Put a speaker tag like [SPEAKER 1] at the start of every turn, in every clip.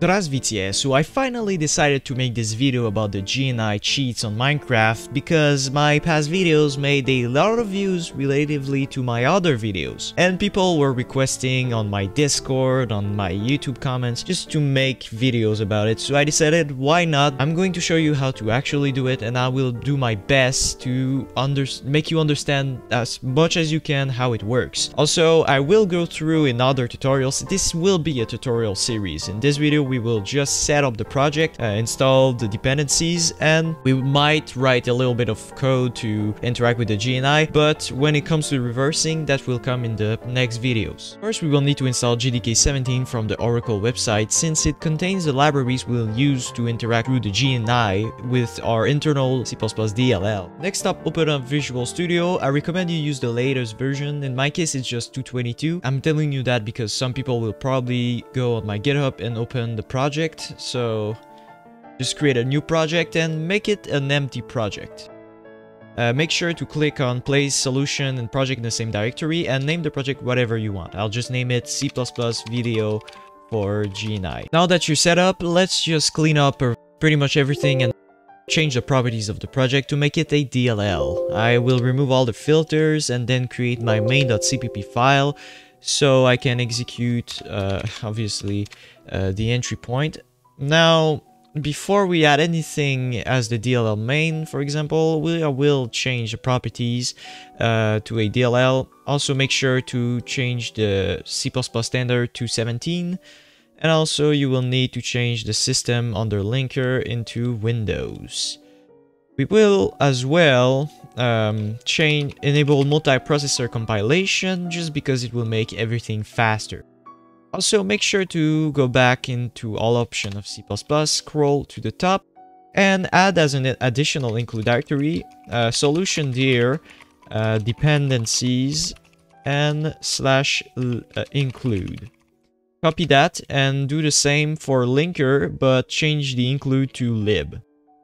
[SPEAKER 1] Здравствуйте! So I finally decided to make this video about the JNI cheats on Minecraft because my past videos made a lot of views relatively to my other videos. And people were requesting on my Discord, on my YouTube comments, just to make videos about it. So I decided, why not? I'm going to show you how to actually do it, and I will do my best to make you understand as much as you can how it works. Also, I will go through in other tutorials. This will be a tutorial series. In this video, we will just set up the project, install the dependencies, and we might write a little bit of code to interact with the JNI, but when it comes to reversing, that will come in the next videos. First, we will need to install JDK17 from the Oracle website, since it contains the libraries we'll use to interact through the JNI with our internal C++ DLL. Next up, open up Visual Studio. I recommend you use the latest version. In my case, it's just 2.22. I'm telling you that because some people will probably go on my GitHub and open the project, so just create a new project and make it an empty project. Make sure to click on place solution and project in the same directory and name the project whatever you want. I'll just name it C++ video for JNI. Now that you're set up, let's just clean up pretty much everything and change the properties of the project to make it a DLL. I will remove all the filters and then create my main.cpp file so I can execute obviously the entry point. Now, before we add anything as the DLL main, for example, we will change the properties to a DLL. Also, make sure to change the C++ standard to 17. And also, you will need to change the system under linker into Windows. We will as well enable multiprocessor compilation, just because it will make everything faster. Also, make sure to go back into all options of C++, scroll to the top, and add as an additional include directory solution dir dependencies and /include. Copy that and do the same for linker, but change the include to lib.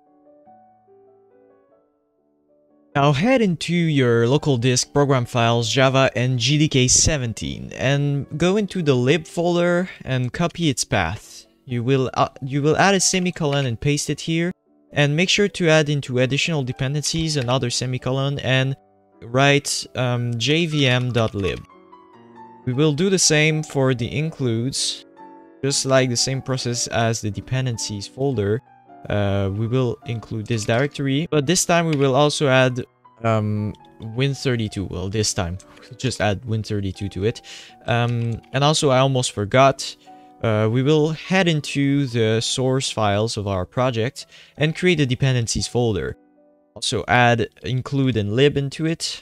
[SPEAKER 1] Now head into your local disk, program files, Java, and JDK17, and go into the lib folder and copy its path. You will add a semicolon and paste it here, and make sure to add into additional dependencies another semicolon and write jvm.lib. We will do the same for the includes, just like the same process as the dependencies folder. We will include this directory, but this time we will also add win32. Well, this time just add win32 to it. And also, I almost forgot, we will head into the source files of our project and create a dependencies folder. Also add include and lib into it.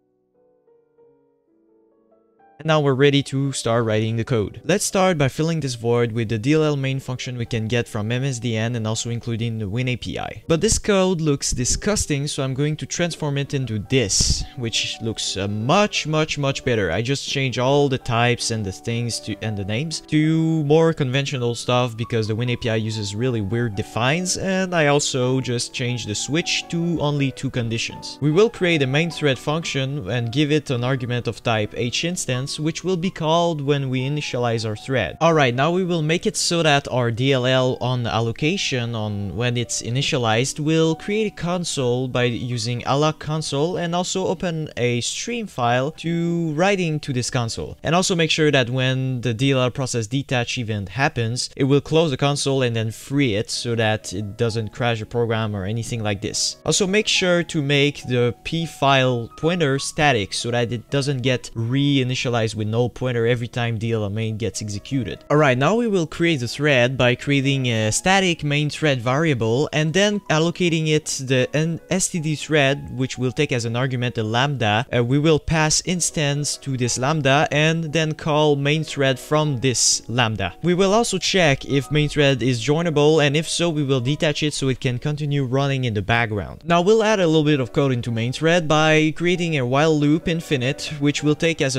[SPEAKER 1] And now we're ready to start writing the code. Let's start by filling this void with the DLL main function we can get from MSDN and also including the Win API. But this code looks disgusting, so I'm going to transform it into this, which looks much better. I just changed all the types and the things and the names to more conventional stuff because the Win API uses really weird defines, and I also just changed the switch to only 2 conditions. We will create a main thread function and give it an argument of type hInstance, which will be called when we initialize our thread. Alright, now we will make it so that our DLL on allocation, when it's initialized, will create a console by using alloc console, and also open a stream file to write into this console. And also make sure that when the DLL process detach event happens, it will close the console and then free it so that it doesn't crash the program or anything like this. Also make sure to make the p file pointer static so that it doesn't get reinitialized with null pointer every time DLL main gets executed. Alright, now we will create the thread by creating a static main thread variable and then allocating it the std thread, which will take as an argument a lambda. We will pass instance to this lambda and then call main thread from this lambda. We will also check if main thread is joinable, and if so, we will detach it so it can continue running in the background. Now we'll add a little bit of code into main thread by creating a while loop infinite, which will take as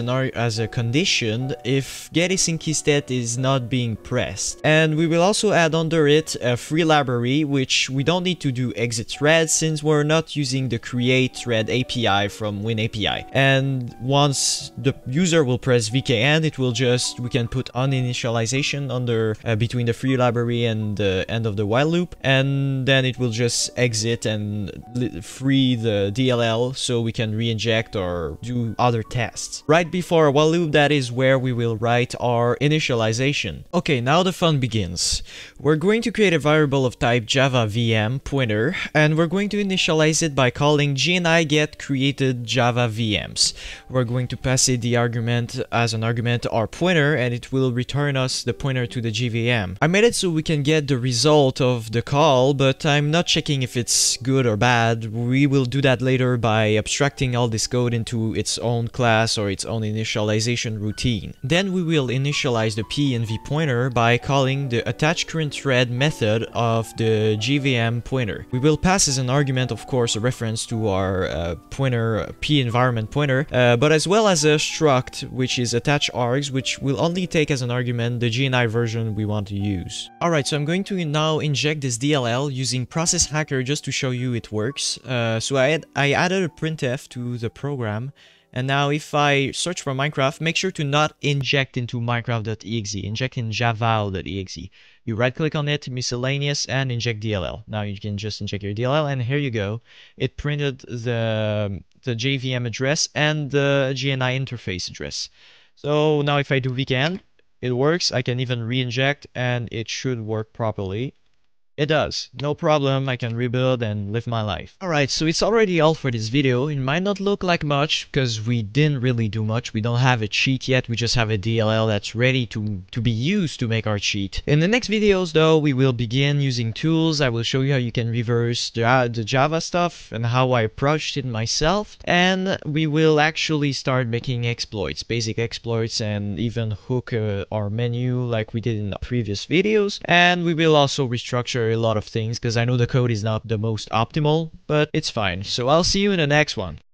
[SPEAKER 1] as a condition if getAsyncKeyStat is not being pressed. And we will also add under it a free library, which we don't need to do exit thread since we're not using the create thread API from WinAPI. And once the user will press VKEnd, it will just, we can put uninitialization under between the free library and the end of the while loop, and then it will just exit and free the DLL so we can re-inject or do other tests. Right before a while loop, that is where we will write our initialization. Okay, now the fun begins. We're going to create a variable of type java VM pointer, and we're going to initialize it by calling JNI get created java VMs. We're going to pass it the argument as an argument our pointer, and it will return us the pointer to the JVM. I made it so we can get the result of the call, but I'm not checking if it's good or bad. We will do that later by abstracting all this code into its own class or its own initialization routine. Then we will initialize the P and V pointer by calling the attachCurrentThread method of the JVM pointer. We will pass as an argument, of course, a reference to our pointer P environment pointer, but as well as a struct which is attachArgs, which will only take as an argument the JNI version we want to use. Alright, so I'm going to now inject this DLL using process hacker just to show you it works. So I added a printf to the program, and now if I search for Minecraft, make sure to not inject into Minecraft.exe, inject in java.exe. You right click on it, miscellaneous, and inject DLL. Now you can just inject your DLL, and here you go. It printed the JVM address and the JNI interface address. So now if I do VKEnd, it works. I can even re-inject and it should work properly. It does. No problem, I can rebuild and live my life. Alright, so it's already all for this video. It might not look like much because we didn't really do much. We don't have a cheat yet, we just have a DLL that's ready to be used to make our cheat. In the next videos though, we will begin using tools. I will show you how you can reverse the Java stuff and how I approached it myself. And we will actually start making exploits, basic exploits, and even hook our menu like we did in the previous videos. And we will also restructure a lot of things because I know the code is not the most optimal, but it's fine. So I'll see you in the next one.